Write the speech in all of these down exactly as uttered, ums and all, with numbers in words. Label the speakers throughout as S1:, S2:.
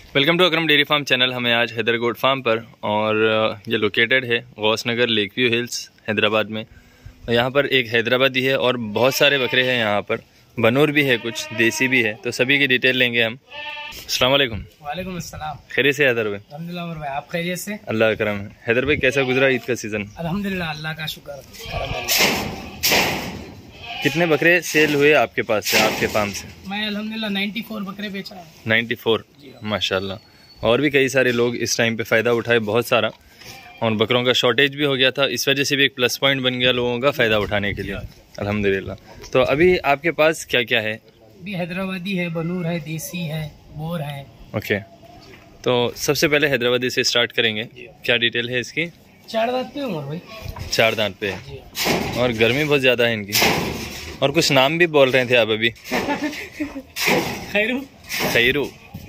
S1: Welcome to Akram dairy farm channel. हमें आज Haider goat farm पर और ये लोकेटेड है Ghaus Nagar lake view hills Hyderabad में। यहाँ पर एक हैदराबादी है और बहुत सारे बकरे हैं यहाँ पर, बनूर भी है, कुछ देसी भी है, तो सभी की डिटेल लेंगे हम। अस्सलाम वालेकुम।
S2: वालेकुम अस्सलाम।
S1: खैरियत से हैदर भाई?
S2: अल्हम्दुलिल्लाह उमर भाई, आप खैरियत से?
S1: अल्लाह का करम है। हैदर भाई कैसा गुजरा ईद का सीज़न?
S2: अल्हम्दुलिल्लाह, अल्लाह का शुक्र करम।
S1: कितने बकरे सेल हुए आपके पास से, आपके फार्म से?
S2: मैं अल्हम्दुलिल्लाह चौरानवे बकरे बेचा है।
S1: चौरानवे, माशाल्लाह। और भी कई सारे लोग इस टाइम पे फ़ायदा उठाए, बहुत सारा, और बकरों का शॉर्टेज भी हो गया था, इस वजह से भी एक प्लस पॉइंट बन गया लोगों का फ़ायदा उठाने के लिए, अल्हम्दुलिल्लाह। तो अभी आपके पास क्या क्या है?
S2: भी हैदराबादी है, बनूर है, देसी है, बोर है।
S1: ओके, तो सबसे पहले हैदराबादी से स्टार्ट करेंगे। क्या डिटेल है इसकी?
S2: चार दांत पे उमर भाई। चार
S1: दांत पे है और गर्मी बहुत ज़्यादा है इनकी। और कुछ नाम भी बोल रहे थे आप अभी।
S2: खैरू।
S1: खैरू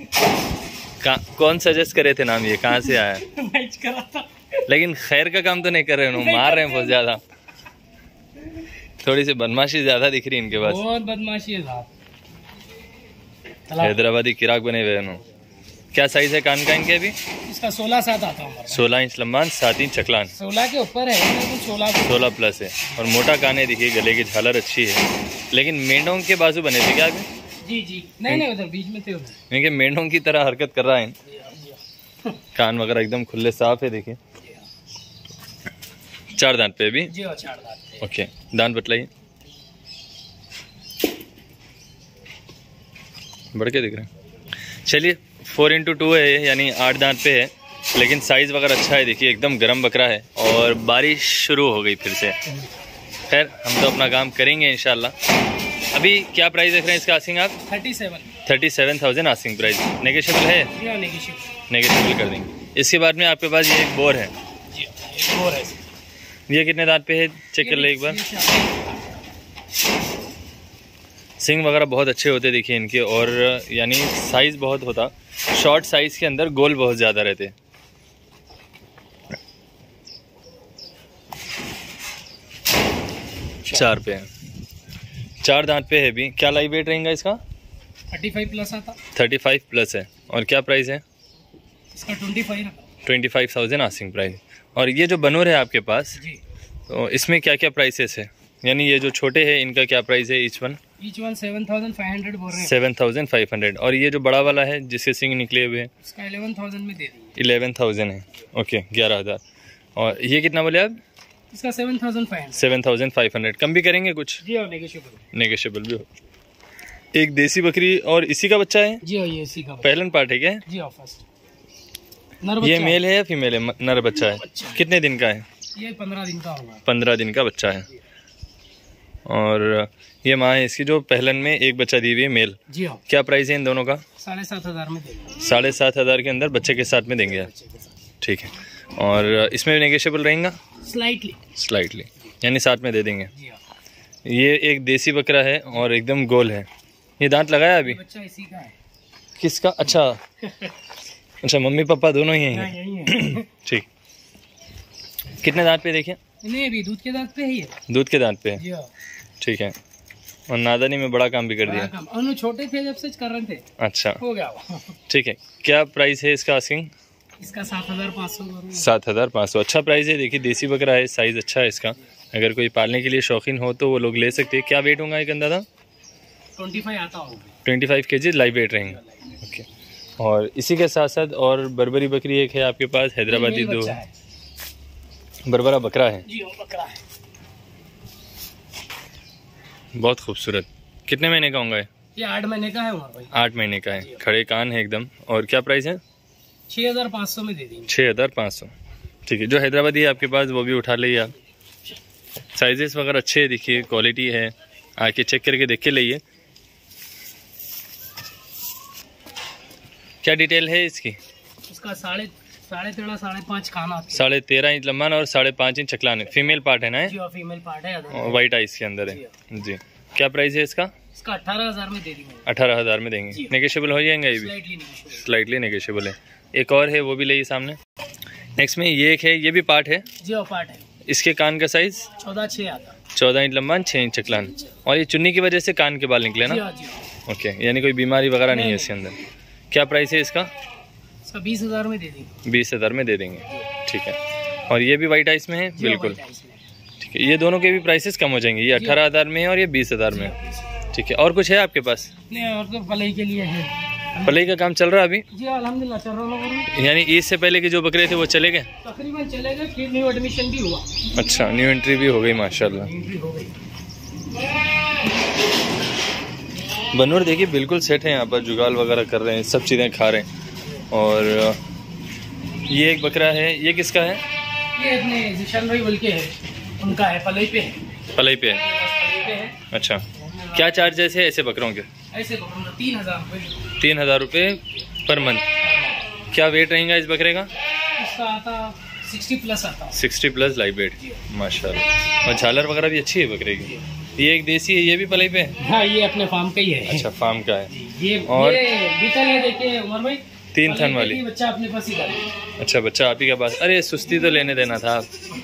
S1: कौन सजेस्ट करे थे नाम, ये कहाँ से आया?
S2: करा था। लेकिन
S1: खैर का काम तो नहीं कर रहे हैं, मार रहे हैं बहुत ज्यादा। थोड़ी सी बदमाशी ज्यादा दिख रही है इनके पास।
S2: बहुत बदमाशी है साहब।
S1: हैदराबादी किराक बने हुए हैं। क्या साइज है कान का इनके अभी?
S2: इसका सोलह सात आता है।
S1: सोलह इंच लंबान, सात इंच चकलान।
S2: सोलह के ऊपर है, सोलह
S1: सोलह प्लस है और मोटा कान है। देखिए गले की झालर अच्छी है। लेकिन मेंढों के बाजू बने थे क्या अभी?
S2: जी जी नहीं नहीं, उधर बीच में थे उधर।
S1: क्योंकि मेंढों की तरह हरकत कर रहा है। कान वगैरह एकदम खुले साफ है। देखिए चार दांत पे अभी।
S2: जी चार दांत।
S1: ओके, दांत बतलाइए। बढ़ के दिख रहे हैं। चलिए, फोर इंटू टू है, यानी आठ दांत पे है, लेकिन साइज़ वगैरह अच्छा है। देखिए एकदम गर्म बकरा है और बारिश शुरू हो गई फिर से। खैर हम तो अपना काम करेंगे इंशाल्लाह। अभी क्या प्राइस देख रहे हैं इसका आसिंग आप?
S2: Thirty seven
S1: thirty seven thousand asking price. Negotiable है? नेगोशिएबल कर देंगे। इसके बाद में आपके पास ये एक बोर है।
S2: जी, एक बोर है।
S1: ये कितने दांत पे है, चेक कर ले एक बार। सिंग वगैरह बहुत अच्छे होते देखिए इनके, और यानी साइज़ बहुत होता, शॉर्ट साइज़ के अंदर गोल बहुत ज़्यादा रहते। चार पे है, चार दांत पे है भी। क्या लाइव वेट रहेगा इसका?
S2: थर्टी फाइव प्लस आता।
S1: थर्टी फाइव प्लस है। और क्या प्राइस है
S2: इसका? Twenty five
S1: twenty five thousand asking price. और ये जो बनूर है आपके पास जी, तो इसमें क्या क्या प्राइसेस है? यानी ये जो छोटे हैं इनका क्या प्राइस है? Each one
S2: each one seven thousand five hundred बोल रहे हैं।
S1: Seven thousand five hundred. और ये जो बड़ा वाला है जिसके सिंग निकले हुए हैं,
S2: इसका इलेवन थाउजेंड में दे दीजिए।
S1: इलेवन थाउजेंड है। ओके, ग्यारह हज़ार। और ये कितना बोले आप?
S2: इसका seven thousand five hundred.
S1: Seven thousand five hundred. कम भी करेंगे कुछ?
S2: जी, और नेगोशिएबल
S1: नेगोशिएबल भी हो। एक देसी बकरी और इसी का बच्चा है
S2: जी, और ये इसी का
S1: पहलन पार्ट है क्या?
S2: जी, और फर्स्ट नर बच्चा।
S1: ये मेल है या फीमेल है? नर बच्चा है।
S2: बच्चा।
S1: कितने दिन का है?
S2: ये पंद्रह दिन का होगा।
S1: पंद्रह दिन का बच्चा है। और ये माँ है इसकी जो पहलन में एक बच्चा दी हुई है, मेल।
S2: जी हाँ।
S1: क्या प्राइस है इन दोनों का?
S2: साढ़े सात हज़ार में देंगे।
S1: साढ़े सात हज़ार के अंदर बच्चे के साथ में देंगे आप? ठीक है। और इसमें भी नेगोशिएबल रहेगा?
S2: स्लाइटली
S1: स्लाइटली, यानी साथ में दे देंगे।
S2: जी हाँ।
S1: ये एक देसी बकरा है और एकदम गोल है। ये दांत लगाया अभी?
S2: बच्चा इसी का है।
S1: किसका? अच्छा अच्छा, मम्मी पापा दोनों ही
S2: हाँ, यही है।
S1: हैं। ठीक। कितने दांत पे देखिए?
S2: नहीं, अभी दूध के दांत पे है ये।
S1: दूध के दांत पे है।
S2: जी हाँ।
S1: ठीक है। और नादानी में बड़ा काम भी कर दिया।
S2: काम और छोटे थे जब से कर रहे थे।
S1: अच्छा,
S2: हो गया।
S1: ठीक है। क्या प्राइस है इसका आसिंग?
S2: इसका सात हजार पाँच सौ।
S1: सात हज़ार पाँच सौ। अच्छा प्राइस है। देखिए देसी बकरा है, साइज़ अच्छा है इसका। अगर कोई पालने के लिए शौकीन हो तो वो लोग ले सकते हैं। क्या वेट होगा एक अंदाजा?
S2: ट्वेंटी फाइव आता होगा।
S1: Twenty five K G live weight रहेंगे। ओके। और इसी के साथ साथ और बर्बरी बकरी एक है आपके पास, हैदराबादी दो, बरबरा बकरा है।
S2: जी, बकरा है।
S1: बहुत खूबसूरत। कितने महीने का होगा ये?
S2: ये आठ महीने का है उमर भाई।
S1: आठ महीने का है। खड़े कान है एकदम। और क्या प्राइस है?
S2: छः हज़ार पाँच सौ में दे देंगे।
S1: छः हज़ार पाँच सौ। ठीक है। जो हैदराबादी है आपके पास वो भी उठा लीजिए आप। साइजेस वगैरह अच्छे है, देखिए क्वालिटी है, आके चेक करके देख के लाइए। क्या डिटेल है इसकी?
S2: इसका साढ़े साढ़े तेरह साढ़े पाँच खाना।
S1: साढ़े तेरह इंच लंबान और साढ़े पाँच इंच चकलान है। फीमेल पार्ट है ना?
S2: जी, और फीमेल पार्ट है।
S1: वाइट आइस के अंदर है जी। क्या प्राइस है इसका?
S2: इसका अठारह हजार में दे देंगे।
S1: अठारह हज़ार में देंगे। नेगोशिएबल हो जाएंगे ये भी? स्लाइटली नेगोशिएबल है। एक और है, वो भी लाइए सामने। नेक्स्ट में ये एक है, ये भी पार्ट है।
S2: जी, और पार्ट है।
S1: इसके कान का साइज?
S2: चौदह छः आता।
S1: चौदह इंच लंबान, छः इंच चकलान। और ये चुन्नी की वजह से कान के बाल निकले ना?
S2: जी हाँ, जी।
S1: ओके, यानी कोई बीमारी वगैरह नहीं है इसके अंदर। क्या प्राइस है इसका?
S2: सब बीस हजार में दे देंगे।
S1: बीस हज़ार में दे देंगे, ठीक है। और ये भी वाइट आइस में है, बिल्कुल ठीक है। ये दोनों के भी प्राइसेस कम हो जाएंगे, ये अठारह हज़ार में है और ये बीस हज़ार में है, ठीक है। और कुछ है आपके पास?
S2: नहीं, और तो पलई के लिए है।
S1: पलई का काम चल रहा है अभी?
S2: जी अल्हम्दुलिल्लाह चल रहा है।
S1: यानी ईद से पहले के जो बकरे थे वो चले गए?
S2: तकरीबन चले गए, फिर न्यू एडमिशन भी हुआ।
S1: अच्छा, न्यू एंट्री भी हो गई, माशाल्लाह।
S2: एंट्री हो गई।
S1: बनूर देखिए बिल्कुल सेट है, यहाँ पर जुगाल वगैरह कर रहे हैं, सब चीज़ें खा रहे हैं। और ये एक बकरा है, ये किसका है?
S2: ये अपने जिशान भाई बोल के है, उनका है, पलई पे है।
S1: पलई पे है,
S2: पलई पे है।
S1: अच्छा। क्या चार्जेस है ऐसे बकरों के?
S2: ऐसे बकरों तीन हजार रुपये।
S1: तीन हज़ार रुपये पर मंथ। क्या वेट रहेगा इस बकरे का?
S2: इसका आता सिक्सटी प्लस आता।
S1: सिक्सटी प्लस लाइव वेट, माशाल्लाह। और झालर वगैरह भी अच्छी है बकरे की। ये एक देसी है, ये भी पलई पे है?
S2: हाँ, ये अपने फार्म का ही है।
S1: अच्छा, फार्म का है।
S2: ये
S1: और
S2: ये बीतल है, देखिए उमर भाई,
S1: तीन थन वाली।
S2: बच्चा अपने पास ही कर।
S1: अच्छा, बच्चा आप ही के पास। अरे सुस्ती तो लेने देना था आप।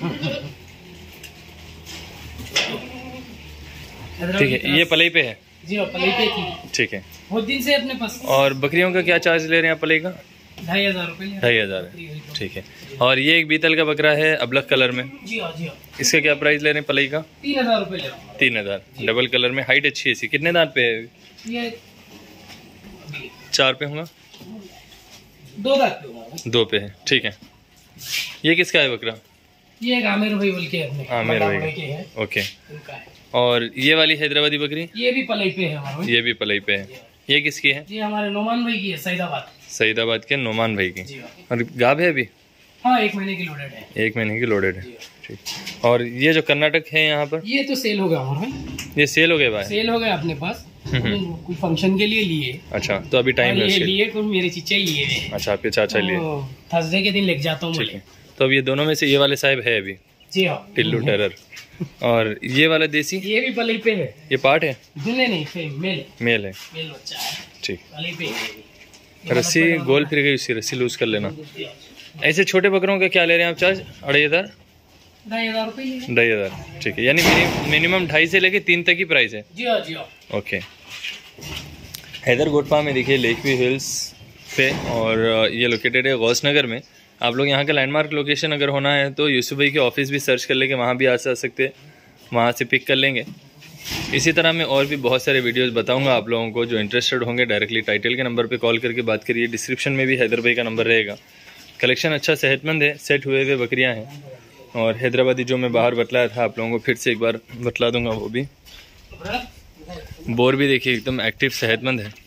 S1: ठीक है, ये पलई पे है?
S2: जी पलई पे थी,
S1: ठीक है।
S2: बहुत दिन से अपने पास।
S1: और बकरियों का क्या चार्ज ले रहे हैं पलई का?
S2: ढाई हजार रुपये।
S1: ढाई हज़ार है, ठीक है। और ये एक बीतल का बकरा है अबलक कलर में,
S2: जी हाँ जी हाँ।
S1: इसका क्या प्राइस ले रहे हैं पलई का?
S2: तीन हजार रुपये ले रहा हूँ।
S1: तीन हज़ार डबल कलर में, हाइट अच्छी है इसकी। कितने दांत पे है?
S2: ये
S1: चार पे होगा?
S2: दो दांत पे होगा।
S1: दो पे है, ठीक है। ये किसका है बकरा?
S2: ये एक आमिर भाई बोल के अपने
S1: आमिर भाई
S2: के है,
S1: ओके।
S2: उनका है।
S1: और ये वाली हैदराबादी बकरी?
S2: ये भी पलई पे है हमारे।
S1: ये भी पलई पे है। ये किसकी है?
S2: ये हमारे नोमान भाई की है, सईदाबाद।
S1: सईदाबाद के नोमान भाई की।
S2: जी हाँ।
S1: और गाब है अभी?
S2: हाँ, एक महीने की लोडेड है।
S1: एक महीने की लोडेड है, ठीक। और ये जो कर्नाटक है यहाँ पर,
S2: ये तो सेल हो गया हमारा भाई।
S1: ये सेल हो गया भाई?
S2: सेल हो गया अपने पास, कोई फंक्शन के लिए लिए।
S1: अच्छा, तो अभी टाइम है
S2: ये
S1: उसके?
S2: लिए कोई मेरे चीचा ही लिए।
S1: अच्छा, आपके चाचा लिए,
S2: थर्सडे के दिन लेके जाता हूँ।
S1: ठीक है। तो अब ये दोनों में से ये वाले साहब है अभी?
S2: जी हाँ,
S1: टिल्लू टेरर। और ये वाला देसी?
S2: ये भी पलई पे है।
S1: ये पार्ट है?
S2: दूल्हे नहीं, फे, मेल
S1: मेल है,
S2: मेल बच्चा है,
S1: ठीक।
S2: पलई पे है।
S1: रस्सी गोल फिर गई, उसकी रस्सी लूज कर लेना। ऐसे छोटे बकरों का क्या ले रहे हैं आप चार्ज? अढ़ाई हज़ार
S2: ढाई हजार रुपये।
S1: ढाई हज़ार ठीक है। यानी मिनिमम ढाई से लेके तीन तक की प्राइस है?
S2: जी हाँ जी हाँ।
S1: ओके। हैदर गोट फार्म में देखिए लेक व्यू हिल्स पे, और ये लोकेटेड है गौस नगर में। आप लोग यहाँ का लैंडमार्क लोकेशन अगर होना है तो यूसुफ भाई के ऑफिस भी सर्च कर लेंगे, वहाँ भी आ जा सकते हैं, वहाँ से पिक कर लेंगे। इसी तरह मैं और भी बहुत सारे वीडियोस बताऊंगा आप लोगों को। जो इंटरेस्टेड होंगे डायरेक्टली टाइटल के नंबर पे कॉल करके बात करिए। डिस्क्रिप्शन में भी हैदर भाई का नंबर रहेगा। कलेक्शन अच्छा सेहतमंद है, सेट हुए हुए बकरियाँ हैं। और हैदराबादी जो मैं बाहर बतलाया था आप लोगों को फिर से एक बार बतला दूंगा वो भी। बोर भी देखिए एकदम एक्टिव सेहतमंद है।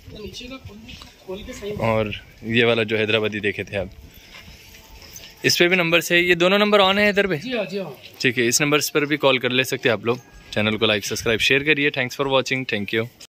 S1: और ये वाला जो हैदराबादी देखे थे आप, इस पे भी नंबर से, ये दोनों नंबर ऑन है इधर पे?
S2: जी हाँ जी हाँ।
S1: ठीक है, इस नंबर पर भी कॉल कर ले सकते हैं आप लोग। चैनल को लाइक सब्सक्राइब शेयर करिए। Thanks for watching, thank you.